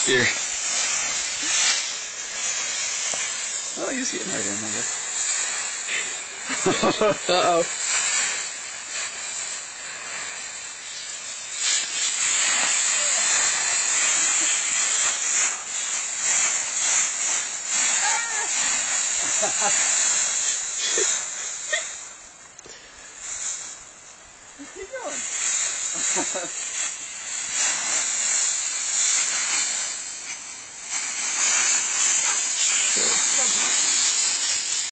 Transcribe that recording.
Here. Oh, he's getting right in, I guess. Uh-oh. Keep going.